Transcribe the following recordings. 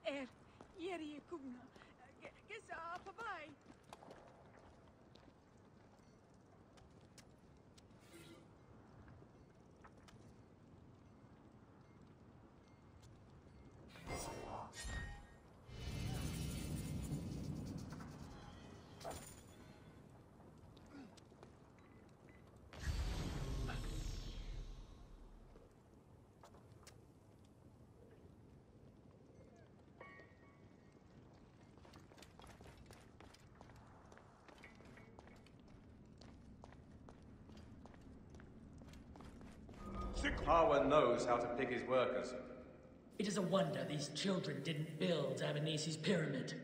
Yeri kumna. Gesa papai. Harwan knows how to pick his workers. It is a wonder these children didn't build Amenesi's pyramid.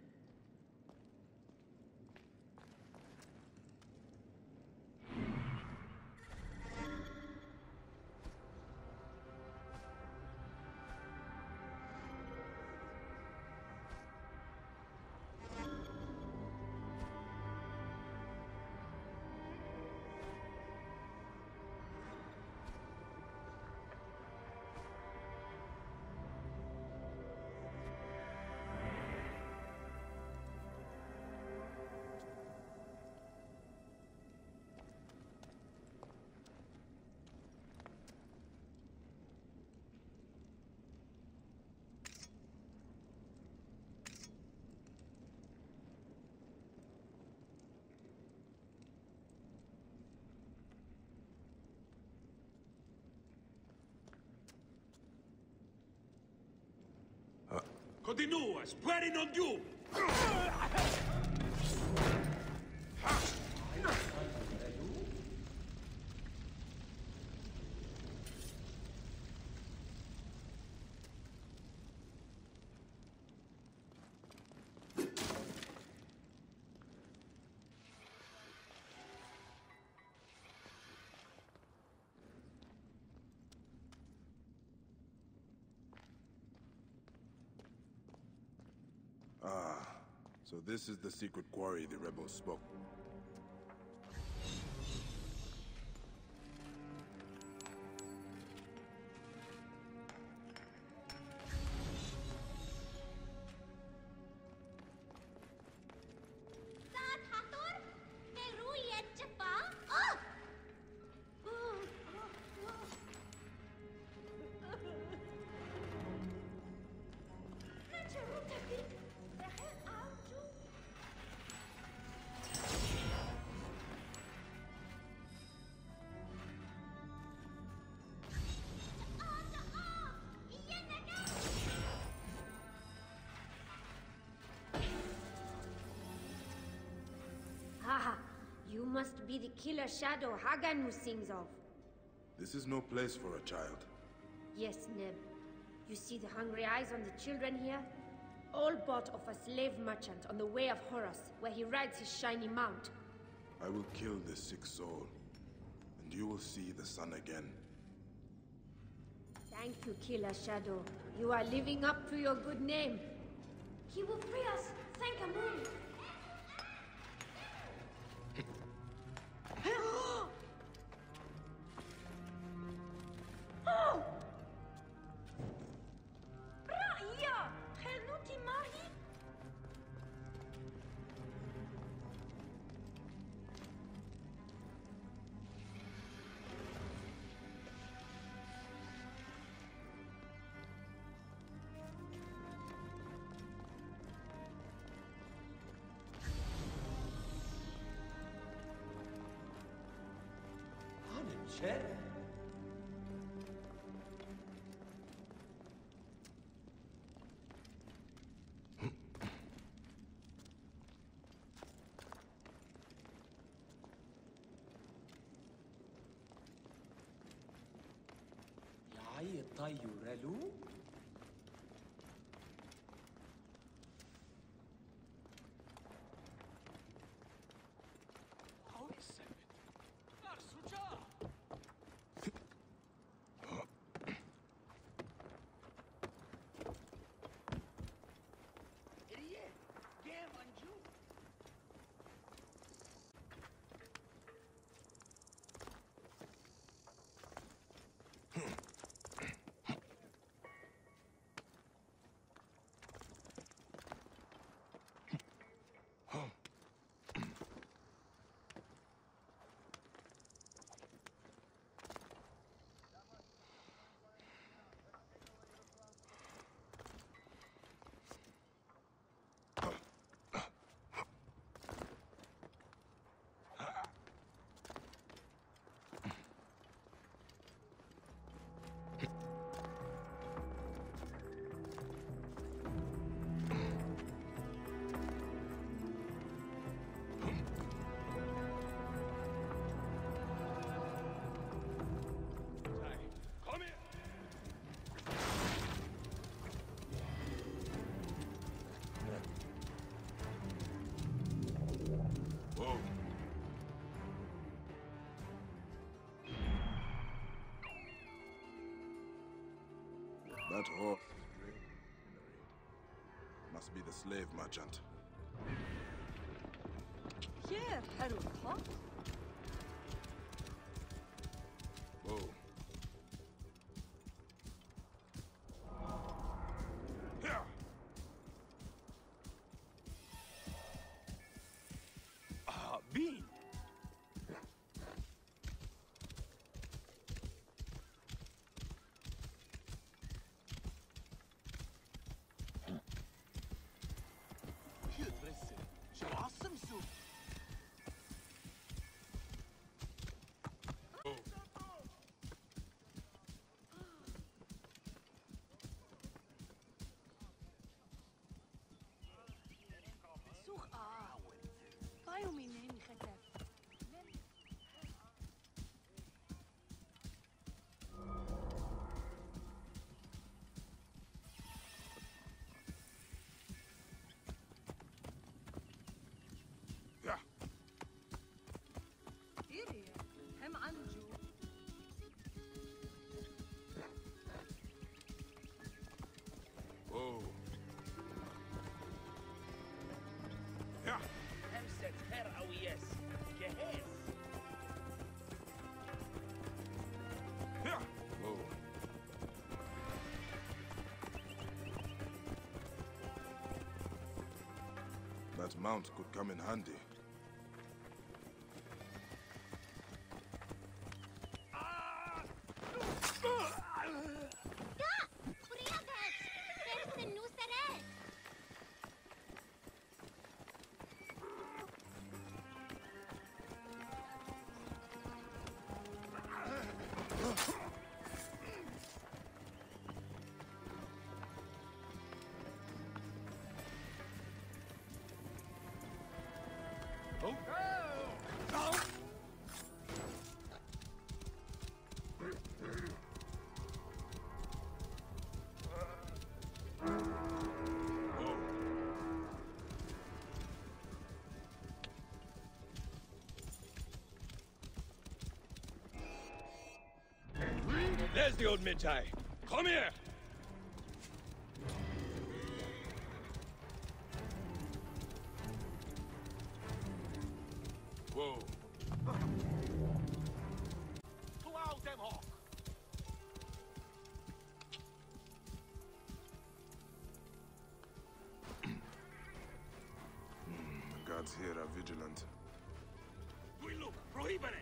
Continua, speri non più! So this is the secret quarry the rebels spoke. Haha, you must be the killer shadow Haganu sings of. This is no place for a child. Yes, Neb. You see the hungry eyes on the children here? All bought of a slave merchant on the way of Horus, where he rides his shiny mount. I will kill this sick soul, and you will see the sun again. Thank you, Killer Shadow. You are living up to your good name. He will free us, thank Amun. Oh! Ra'ya! Helnuti Mahi! Chet? يعي طيورلو That horse. Must be the slave merchant. Here, Haruka. Whoa. Here! Bean! Zoek aan. Waarom in een gegeven? Yeah. Hier, hem aanju. Whoa. Yeah. همسة هر أويس جهاز Yeah. Whoa. That mount could come in handy. There's the old Mintai. Come here! Whoa. Plow them off! The guards here are vigilant. We look, prohibere!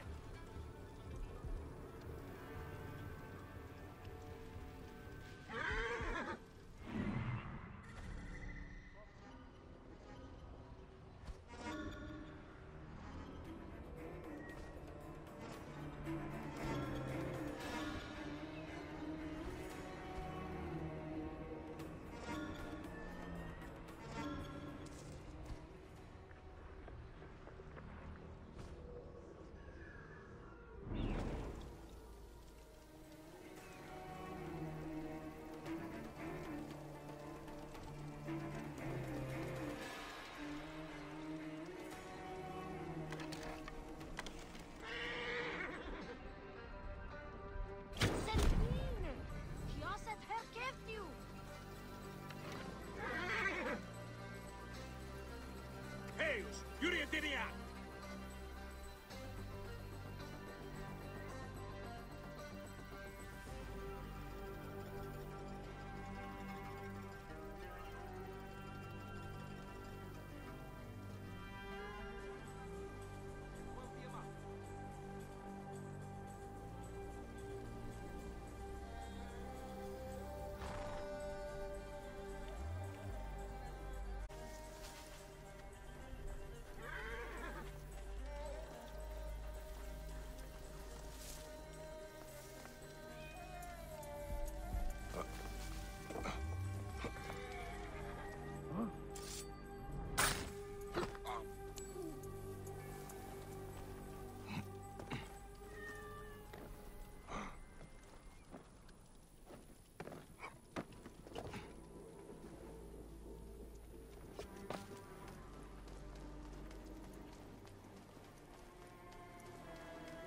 Heus, Yuri Antinia!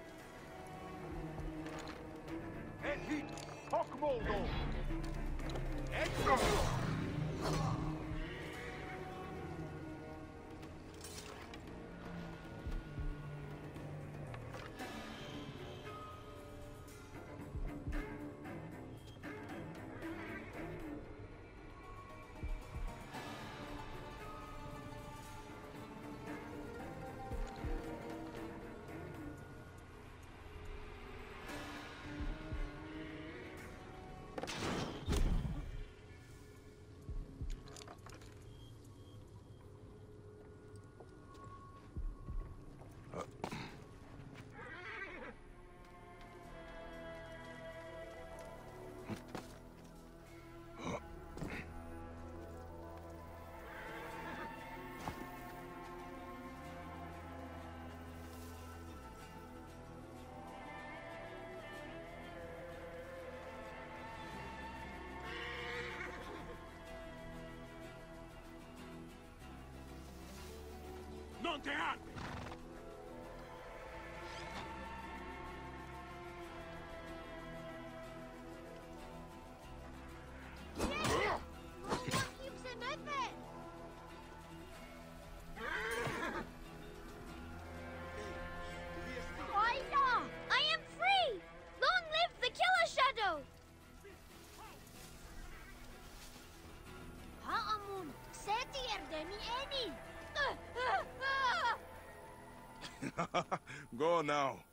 Hit! Hawk Moldo! Non te armi! Oida! I am free! Long live the Killer Shadow! Haamun, seti erdemi eni! Go now.